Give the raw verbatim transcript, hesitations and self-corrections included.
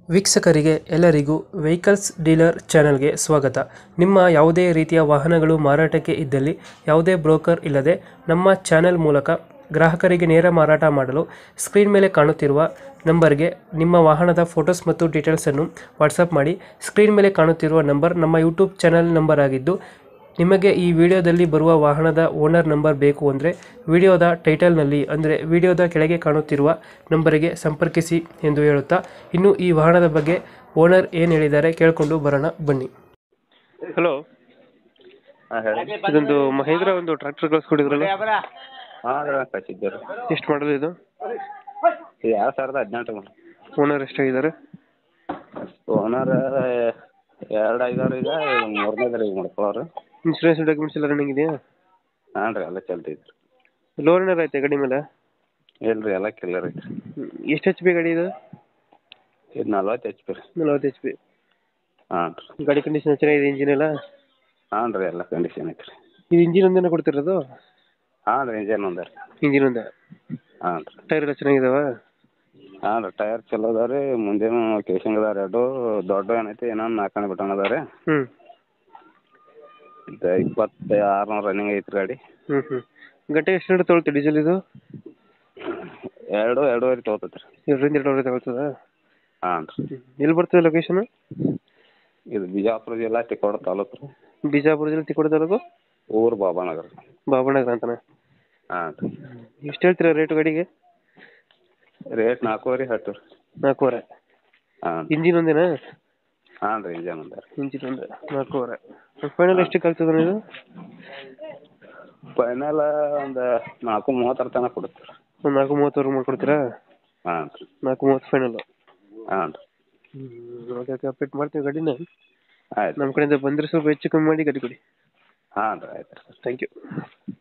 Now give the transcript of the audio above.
ವೀಕ್ಷಕರಿಗೆ ಎಲ್ಲರಿಗೂ vehicles dealer ಚಾನೆಲ್ಗೆ ಸ್ವಾಗತ. ನಿಮ್ಮ ಯಾವುದೇ ರೀತಿಯ ವಾಹನಗಳು ಮಾರಾಟಕ್ಕೆ ಇದ್ದಲ್ಲಿ ಯಾವುದೇ ಬ್ರೋಕರ್ ಇಲ್ಲದೆ ನಮ್ಮ ಚಾನೆಲ್ ಮೂಲಕ ಗ್ರಾಹಕರಿಗೆ ನೇರ ಮಾರಾಟ ಮಾಡಲು ಸ್ಕ್ರೀನ್ ಮೇಲೆ ಕಾಣುತ್ತಿರುವ ನಂಬರ್ಗೆ ನಿಮ್ಮ ವಾಹನದ ಫೋಟೋಸ್ ಮತ್ತು ಡೀಟೇಲ್ಸನ್ನು ವಾಟ್ಸಪ್ ಮಾಡಿ. ಸ್ಕ್ರೀನ್ ಮೇಲೆ ಕಾಣುತ್ತಿರುವ ನಂಬರ್ ನಮ್ಮ ಯೂಟ್ಯೂಬ್ ಚಾನೆಲ್ ನಂಬರ್ ಆಗಿದ್ದು, ನಿಮಗೆ ಈ ವಿಡಿಯೋದಲ್ಲಿ ಬರುವ ವಾಹನದ ಓನರ್ ನಂಬರ್ ಬೇಕು ಅಂದರೆ ವಿಡಿಯೋದ ಟೈಟಲ್ನಲ್ಲಿ ಅಂದರೆ ವಿಡಿಯೋದ ಕೆಳಗೆ ಕಾಣುತ್ತಿರುವ ನಂಬರಿಗೆ ಸಂಪರ್ಕಿಸಿ ಎಂದು ಹೇಳುತ್ತಾ, ಇನ್ನು ಈ ವಾಹನದ ಬಗ್ಗೆ ಓನರ್ ಏನು ಹೇಳಿದ್ದಾರೆ ಕೇಳಿಕೊಂಡು ಬರೋಣ ಬನ್ನಿ. ಹಲೋ, ಹಾಂ ಹೇಳಿ. ಇದೊಂದು ಮಹೇಂದ್ರ ಒಂದು ಟ್ರ್ಯಾಕ್ಟರ್ ಕಳಿಸ್ಕೊಟ್ಟಿದ್ರಲ್ಲ, ಹಾಂ ಕಳಿಸಿದ್ದರು. ಎಷ್ಟು ಮಾಡಲ್ ಇದು? ಇದು ಎರಡು ಸಾವಿರದ ಹದಿನೆಂಟು ಮಾಡಿ. ಓನರ್ ಎಷ್ಟಾಗಿದ್ದಾರೆ? ಓನರ್ ಎರಡು ಐದಾರು ಈಗ ಮೂರನೇದಾರ ಈಗ ಮಾಡ್ಕೊಳ್ಳೋರು. ಇನ್ಶೂರೆನ್ಸ್ ಡಾಕ್ಯುಮೆಂಟ್ಸ್ ಎಲ್ಲ ರನ್ನಿಂಗ್ ಇದೆಯಾ? ಹಾಂ ರೀ, ಎಲ್ಲ ಚಲ್ತೈತ್ರಿ. ಲೋನ್ ಏನಾರು ಐತೆ ಗಾಡಿ ಮೇಲೆ? ಇಲ್ಲ ರೀ, ಎಲ್ಲ ಕ್ಲಿಯರ್ ಐತ್ರಿ. ಎಷ್ಟು ಎಚ್ ಪಿ ಗಾಡಿ ಇದು? ಇದು ನಲ್ವತ್ತು ಎಚ್ ಪಿ ರೀ. ನಲ್ವತ್ತು ಎಚ್ ಪಿ. ಹಾಂ ರೀ. ಗಾಡಿ ಕಂಡೀಷನ್ ಚೆನ್ನಾಗಿದೆ, ಇಂಜಿನ್ ಎಲ್ಲ? ಹಾಂ ರೀ, ಎಲ್ಲ ಕಂಡೀಷನ್ ಐತ್ರಿ. ಇದು ಇಂಜಿನ್ ಒಂದೇನ ಕೊಡ್ತಿರೋದು? ಹಾಂ ರೀ, ಇಂಜನ್ ಒಂದೇ ರೀ. ಇಂಜಿನ್ ಒಂದೇ? ಹಾಂ ರೀ. ಟೈರ್ ಎಲ್ಲ ಚೆನ್ನಾಗಿದಾವ? ಹಾಂ ರೀ, ಟೈರ್ ಚಲೋ ಅದಾವ ರೀ. ಮುಂದೇನು ಕೇಸಿಂಗ್ ಅದಾವ ರೀ. ಎರಡು ದೊಡ್ಡ ಏನೈತಿ, ಇನ್ನೊಂದು ನಾಲ್ಕನೇ ಬಟನ್ ಅದಾವ ರೀ. ಹ್ಞೂ. ಇದು ಇಪ್ಪತ್ತು ಆರುನೂರು ರನ್ನಿಂಗ್ ಐತ್ರಿ ಗಾಡಿ. ಹ್ಞೂ ಹ್ಞೂ ಗಂಟೆ ಎಷ್ಟು ಲೀಟರ್ ತೊಗೊಳ್ತೀವಿ ಡೀಸೆಲ್ ಇದು? ಎರಡು ಎರಡೂವರೆ ತೊಗೊತೈತೆ ರೀ. ಎರಡರಿಂದ ಎರಡೂವರೆ ತಗೊಳ್ತದ? ಹಾಂ ರೀ. ಎಲ್ಲಿ ಬರ್ತದೆ ಲೊಕೇಶನ್? ಇದು ಬಿಜಾಪುರ ಜಿಲ್ಲಾ ತಿಕೋಟ ತಾಲೂಕು ರೀ. ಬಿಜಾಪುರ ಜಿಲ್ಲೆ ತಿಕೋಟ ತಾಲೂಕು? ಊರು ಬಾಬಾನಗರ. ಬಾಬಾನಗರ ಅಂತಾನೆ? ಹಾಂ ರೀ. ಎಷ್ಟು ಹೇಳ್ತೀರಾ ರೇಟು ಗಾಡಿಗೆ? ರೇಟ್ ನಾಲ್ಕೂವರೆ ಹೇಳ್ತೀವಿ ರೀ. ನಾಲ್ಕೂವರೆ? ಹಾಂ. ಇಂಜಿನ್ ಒಂದೇನಾ? ಹಾಂ ರೀ, ಇಂಜನ್ ಒಂದೇ ರೀ. ಇಂಜಿನ್ ಒಂದೇ ನಾಲ್ಕೂವರೆ. ಫೈನಲ್ ಎಷ್ಟಕ್ಕೆ ಆಗ್ತದೆ ಇದು? ಫೈನಲ್ ಒಂದು ನಾಲ್ಕು ಮೂವತ್ತರ ತನಕ ಕೊಡುತ್ತೆ ರೀ. ಒಂದು ನಾಲ್ಕು ಮೂವತ್ತುವರೆಗೆ ಮಾಡ್ಕೊಡ್ತೀರಾ? ಹಾಂ ರೀ. ನಾಲ್ಕು ಮೂವತ್ತು ಫೈನಲ್ಲು? ಹಾಂ ರೀ. ಹ್ಞೂ ಓಕೆ ಓಕೆ ಅಪ್ಡೇಟ್ ಮಾಡ್ತೀವಿ ಗಾಡಿನ. ಆಯ್ತು. ನಮ್ಮ ಕಡೆಯಿಂದ ಬಂದರೆ ಸ್ವಲ್ಪ ಹೆಚ್ಚು ಕಮ್ಮಿ ಮಾಡಿ ಗಾಡಿ ಕೊಡಿ. ಹಾಂ ರೀ, ಆಯ್ತು ರೀ. Thank you.